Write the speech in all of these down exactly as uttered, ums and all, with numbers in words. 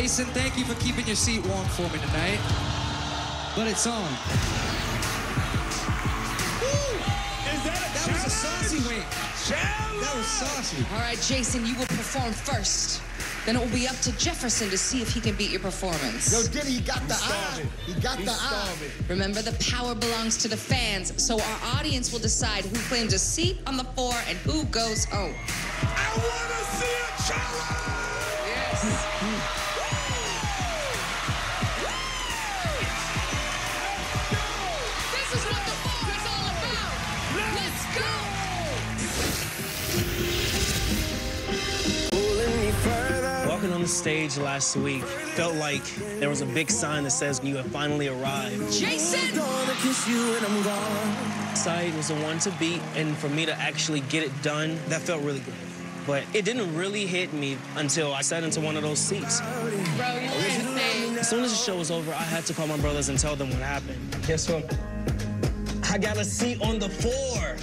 Jason, thank you for keeping your seat warm for me tonight. But it's on. Woo! Is that a That challenge? was a saucy wink. Challenge! That was saucy. All right, Jason, you will perform first. Then it will be up to Jefferson to see if he can beat your performance. Yo, Diddy, he got the eye. He got the eye. Remember, the power belongs to the fans, so our audience will decide who claims a seat on the floor and who goes home. I want to see a challenge! Yes. This is what the floor is all about. Let's go! Walking on the stage last week felt like there was a big sign that says you have finally arrived. Jason! Sight was the one to beat, and for me to actually get it done, that felt really good. But it didn't really hit me until I sat into one of those seats. Bro, you laughed. As soon as the show was over, I had to call my brothers and tell them what happened. Guess what? I got a seat on the floor.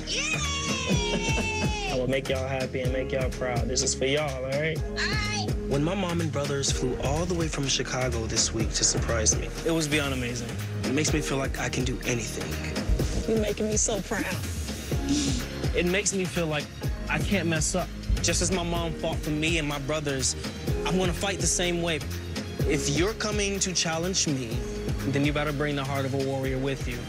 I will make y'all happy and make y'all proud. This is for y'all, all right? All right. When my mom and brothers flew all the way from Chicago this week to surprise me, it was beyond amazing. It makes me feel like I can do anything. You're making me so proud. It makes me feel like I can't mess up. Just as my mom fought for me and my brothers, I'm gonna fight the same way. If you're coming to challenge me, then you better bring the heart of a warrior with you.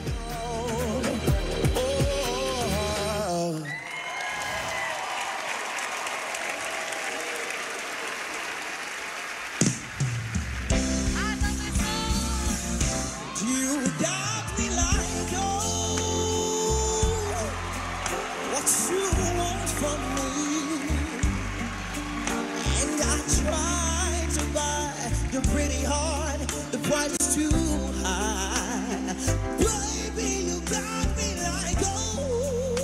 Your pretty heart, the price is too high. Baby, you got me like gold.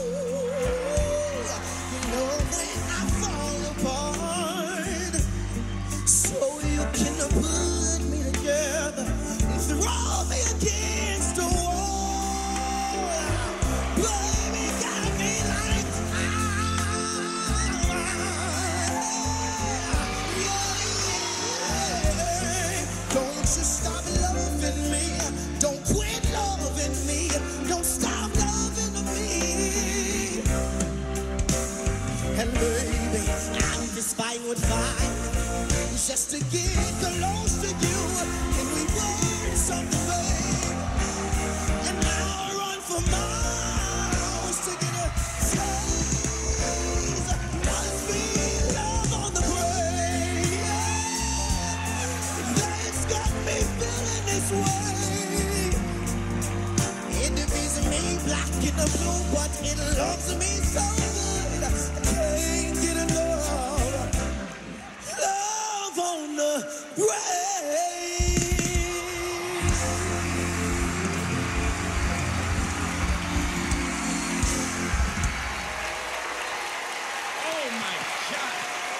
You know when I fall apart, so you can put me together and throw me against the wall. Baby, got me like Don't you stop loving me. Don't quit loving me. Don't stop loving me. And baby, I'm just fighting with fire just to get close to you. Can we burn something, babe? And I'll run for miles to get a taste. Must be love on the brain. That's got me feeling this way. Enemies of me, black and the blue, but it loves me so good. I can't get enough. Love on the brain. Oh, my God.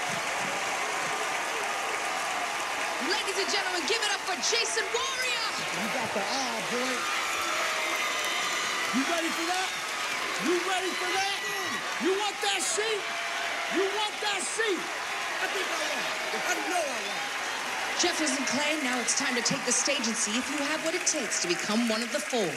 Ladies and gentlemen, give it up for Jason Warrior! You got the eye, boy. You ready for that? You ready for that? You want that seat? You want that seat? I think I want it. I know I want it. Jefferson Clay, now it's time to take the stage and see if you have what it takes to become one of the four.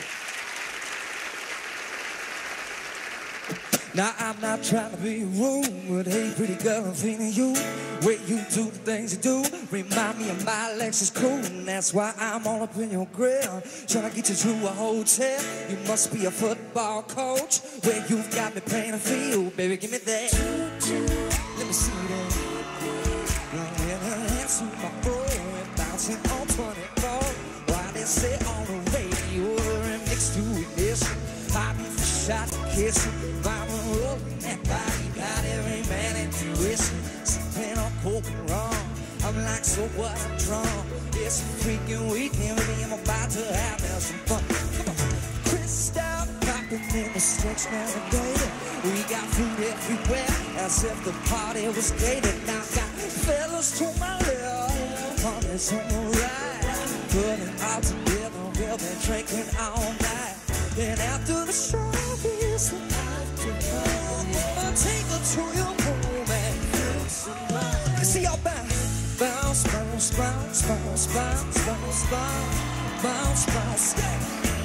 Now I'm not trying to be rude, but hey, pretty girl, I'm feeling you. Way you do the things you do remind me of my Lexus cool, and that's why I'm all up in your grill, trying to get you to a hotel. You must be a football coach, where you've got me playing a field. Baby, give me that. Let me see that. Running her hands through my bro and bouncing on twenty-four. While they say on the radio, and next to it, listen. I be for shot, kissing, mama rolling that body, got every man intuition. Sipping on coke and rum, I'm like, so what, I'm drunk. It's a freaking weekend, baby, I'm about to have me some fun. Come on, crystal popping in the stretch navigator. We got food everywhere, as if the party was gated. Now got fellas to my left, honeys on the right, putting all together, we'll be drinking all night. Then after the show, it's the after party. I'll take her to your room and see y'all back. bounce, bounce, bounce, bounce, bounce, bounce, bounce, bounce, bounce, yeah.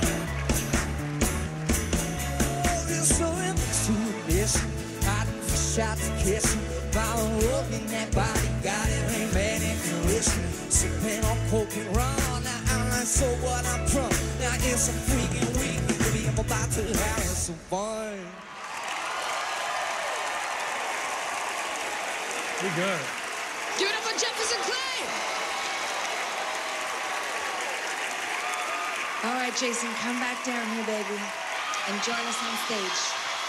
Oh, you're so intuition, hiding for shots and kissing, power up in that body, got it, ain't bad intuition, sipping on coke and rum, now I'm like, so what I'm drunk, now it's a freaking week, baby, I'm about to have some fun. We good. Give it up for Jefferson Clay. All right, Jason, come back down here, baby, and join us on stage.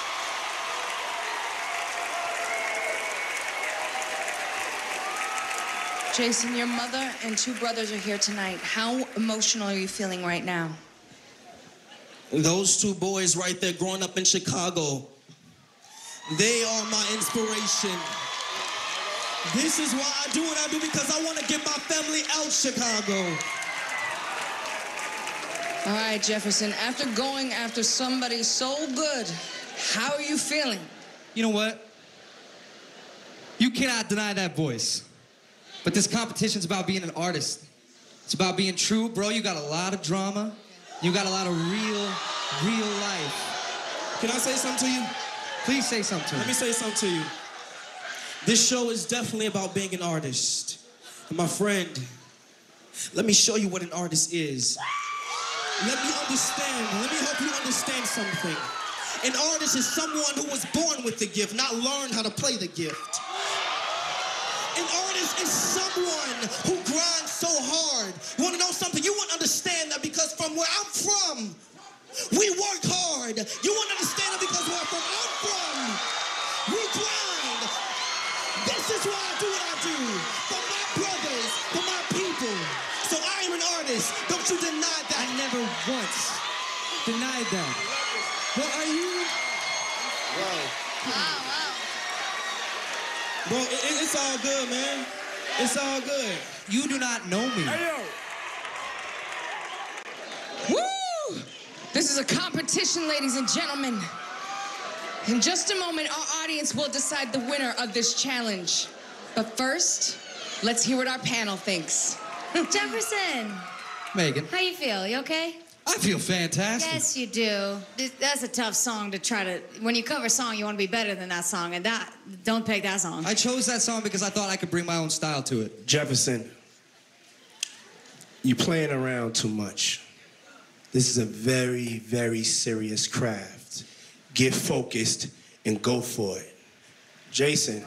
Jason, your mother and two brothers are here tonight. How emotional are you feeling right now? Those two boys right there growing up in Chicago, they are my inspiration. This is why I do what I do, because I want to get my family out Chicago. All right, Jefferson, after going after somebody so good, how are you feeling? You know what? You cannot deny that voice. But this competition's about being an artist. It's about being true. Bro, you got a lot of drama. You got a lot of real, real life. Can I say something to you? Please say something to me. Let me say something to you. This show is definitely about being an artist. And my friend, let me show you what an artist is. Let me understand, let me help you understand something. An artist is someone who was born with the gift, not learned how to play the gift. An artist is someone who grinds so hard. You want to know something? You won't understand that, because from where I'm from, we work hard. You won't understand it because where from I'm from, we grind. This is why I do what I do. For my brothers, for my people. So I am an artist. Don't you deny that. I never once denied that. But are you? Wow, wow. Bro, it, it, it's all good, man. It's all good. You do not know me. Hey, yo. Woo! This is a competition, ladies and gentlemen. In just a moment, our audience will decide the winner of this challenge. But first, let's hear what our panel thinks. Jefferson, Megan, how you feel? You okay? I feel fantastic. Yes, you do. This- That's a tough song to try to... When you cover a song, you want to be better than that song, and that... Don't pick that song. I chose that song because I thought I could bring my own style to it. Jefferson, you're playing around too much. This is a very, very serious craft. Get focused and go for it. Jason,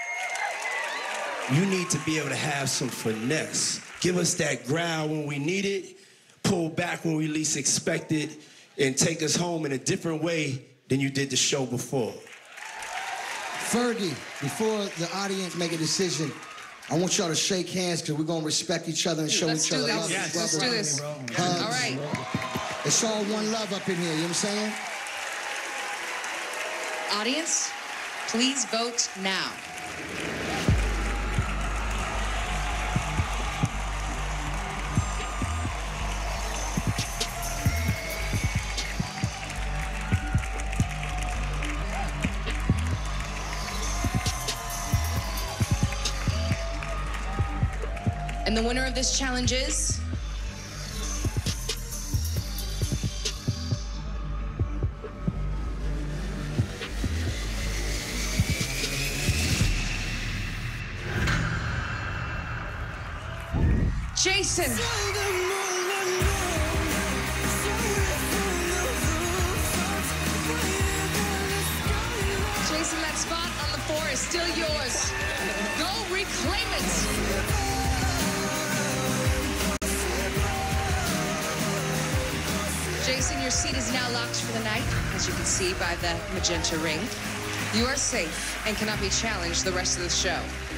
you need to be able to have some finesse. Give us that growl when we need it, pull back when we least expect it, and take us home in a different way than you did the show before. Fergie, before the audience make a decision, I want y'all to shake hands, because we're going to respect each other and show Let's each do other this. love. Yes, brother. let's do this. Hugs. All right. It's all one love up in here, you know what I'm saying? Audience, please vote now. And the winner of this challenge is... Jason. Jason, that spot on the floor is still yours. Go reclaim it. Jason, your seat is now locked for the night, as you can see by the magenta ring. You are safe and cannot be challenged the rest of the show.